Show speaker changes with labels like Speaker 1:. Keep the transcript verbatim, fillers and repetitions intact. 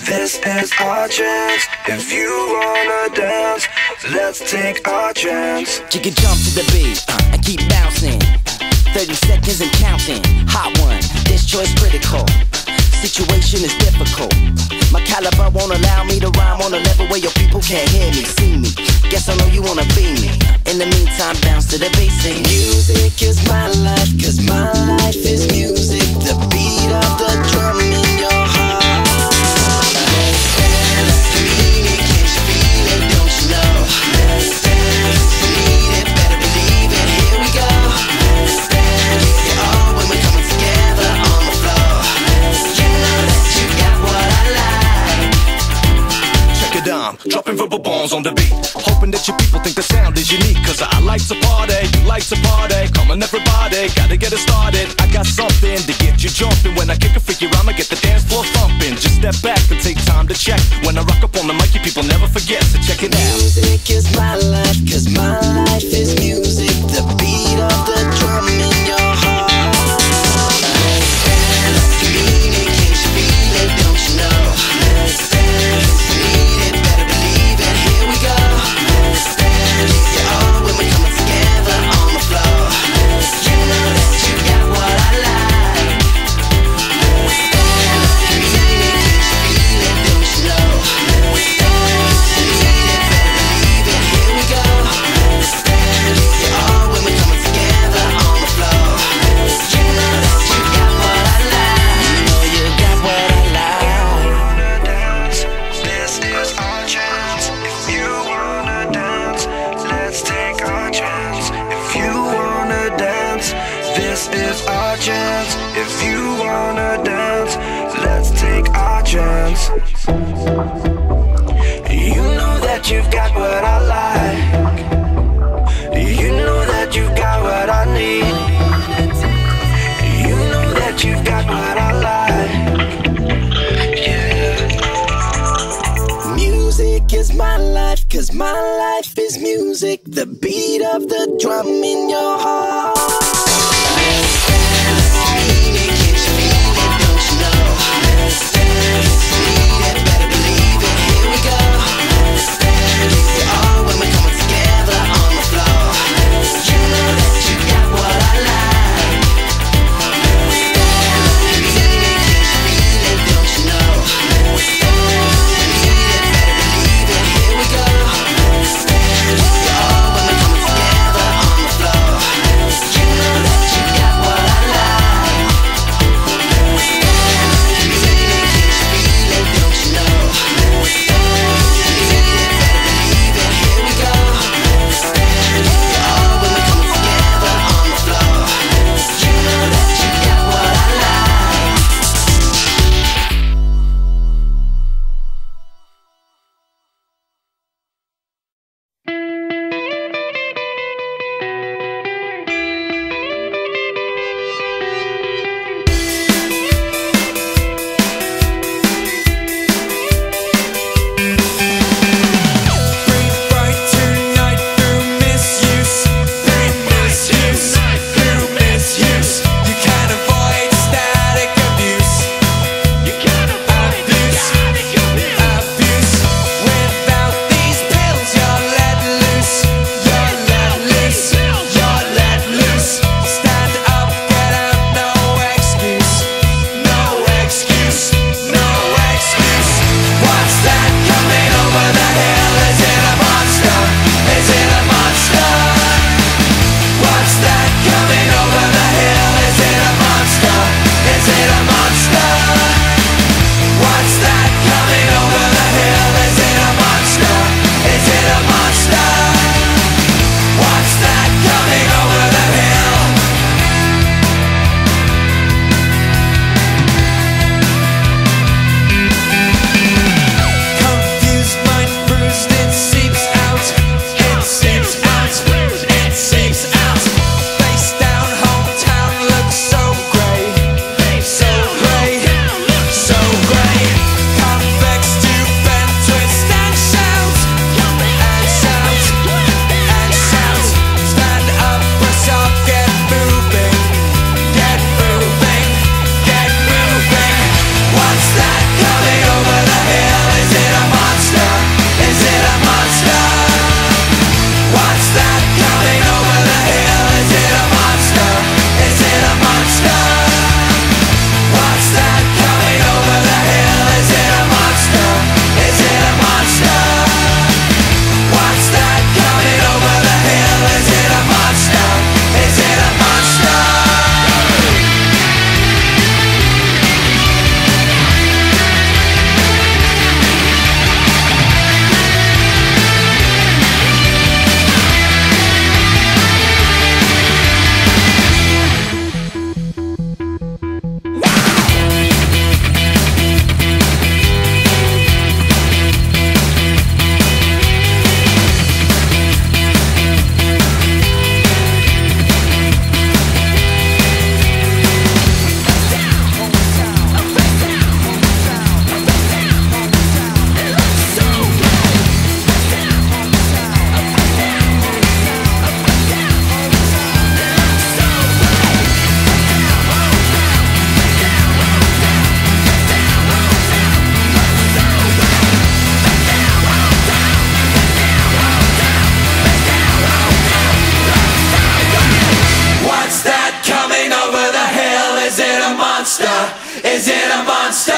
Speaker 1: This is our chance. If you wanna dance, let's take our chance.
Speaker 2: You can jump to the beat uh, and keep bouncing. thirty seconds and counting. Hot one, this choice critical. Situation is difficult. My caliber won't allow me to rhyme on a level where your people can't hear me, see me. Guess I know you wanna be me. In the meantime, bounce to the basic. Music is my life, cause my life is music. The beat of the drum in your heart. Let's dance, you need it, can't you feel it, don't you know? Let's dance, you need it, better believe it, here we go. Let's dance, yeah, oh, when we're coming together on the floor. You know that you got what I like.
Speaker 1: Check it out, dropping verbal bombs on the beat. Hoping that your people think the sound is unique. Cause I like to party, you like to party. Come on everybody, gotta get it started. I got something to get you jumping. When I kick a freaky rhyme, I get the dance floor thumping. Just step back and take time to check. When I rock up on the mic, you people never forget. So check it out. Music is my life, cause my life is music. The beat of the drum in your heart. Let's dance, you need it, can't you feel it, don't you know? Let's dance, you need it, better believe it, here we go. Let's dance, yeah, oh, when we're coming together on the floor. You know that you got what I like. Let's dance, you need it, can't you feel it, don't you know? Let's dance, you need it, better believe it, here we go. Let's dance, yeah, oh, when we're coming together on the floor. You know that you got what I like. You know you got what I like.
Speaker 3: This is our chance. If you wanna dance, let's take our chance. If you wanna dance, this is our chance. If you wanna dance, let's take our chance. You know that you've got what I like. You know that you've got what I need. You know that you've got what I like. Yeah.
Speaker 2: Music is my life, cause my life is music. The beat of the drum in your heart. Let's dance, you need it, can't you feel it, don't you know? Let's dance, you need it, better believe it, here we go. Let's dance, yeah, oh, when we're coming together on the floor. You know that you got what I like. Let's dance, you need it, can't you feel it, don't you know? Let's dance, you need it, better believe it, here we go. Let's dance, yeah, oh, when we're coming together on the floor. You know
Speaker 4: monster? Is it a monster?